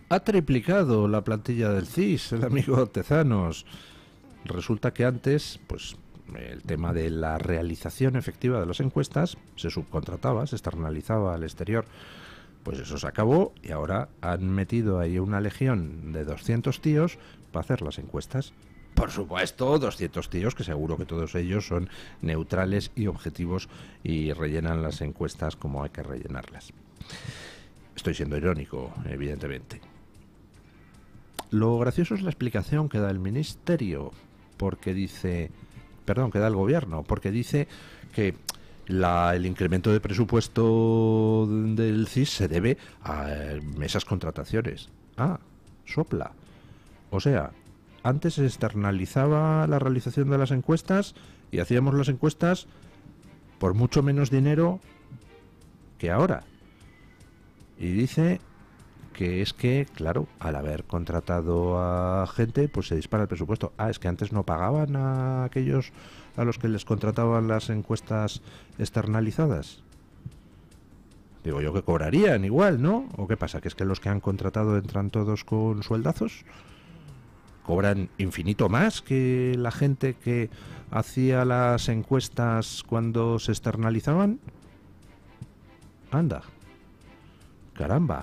Ha triplicado la plantilla del CIS, el amigo Tezanos. Resulta que antes, pues, el tema de la realización efectiva de las encuestas se subcontrataba, se externalizaba al exterior. Pues eso se acabó y ahora han metido ahí una legión de 200 tíos para hacer las encuestas. Por supuesto, 200 tíos que seguro que todos ellos son neutrales y objetivos y rellenan las encuestas como hay que rellenarlas. Estoy siendo irónico, evidentemente. Lo gracioso es la explicación que da el ministerio, porque dice, perdón, que da el gobierno, porque dice que el incremento de presupuesto del CIS se debe a esas contrataciones. Ah, sopla. O sea, antes se externalizaba la realización de las encuestas y hacíamos las encuestas por mucho menos dinero que ahora. Y dice que es que, claro, al haber contratado a gente, pues se dispara el presupuesto. Ah, es que antes no pagaban a aquellos a los que les contrataban las encuestas externalizadas. Digo yo que cobrarían igual, ¿no? ¿O qué pasa? ¿Que es que los que han contratado entran todos con sueldazos? ¿Cobran infinito más que la gente que hacía las encuestas cuando se externalizaban? Anda. Caramba.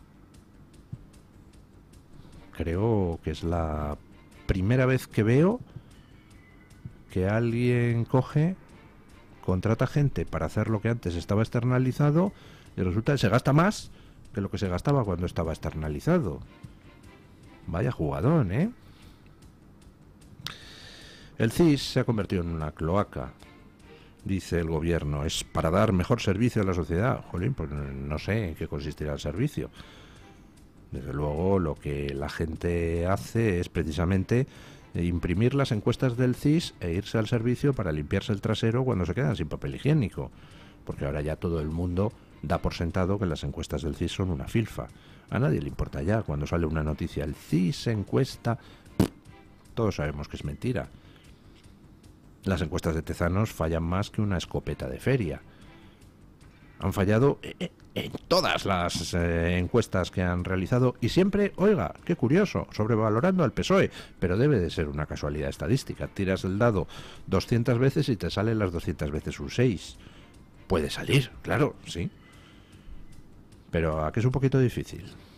Creo que es la primera vez que veo que alguien coge, contrata gente para hacer lo que antes estaba externalizado y resulta que se gasta más que lo que se gastaba cuando estaba externalizado. Vaya jugadón, ¿eh? El CIS se ha convertido en una cloaca, dice el gobierno. Es para dar mejor servicio a la sociedad. Jolín, pues no sé en qué consistirá el servicio. Desde luego, lo que la gente hace es precisamente imprimir las encuestas del CIS e irse al servicio para limpiarse el trasero cuando se quedan sin papel higiénico. Porque ahora ya todo el mundo da por sentado que las encuestas del CIS son una filfa. A nadie le importa ya cuando sale una noticia. El CIS encuesta. Todos sabemos que es mentira. Las encuestas de Tezanos fallan más que una escopeta de feria. Han fallado en todas las encuestas que han realizado y siempre, oiga, qué curioso, sobrevalorando al PSOE, pero debe de ser una casualidad estadística. Tiras el dado 200 veces y te salen las 200 veces un 6. Puede salir, claro, sí. Pero ¿a qué es un poquito difícil?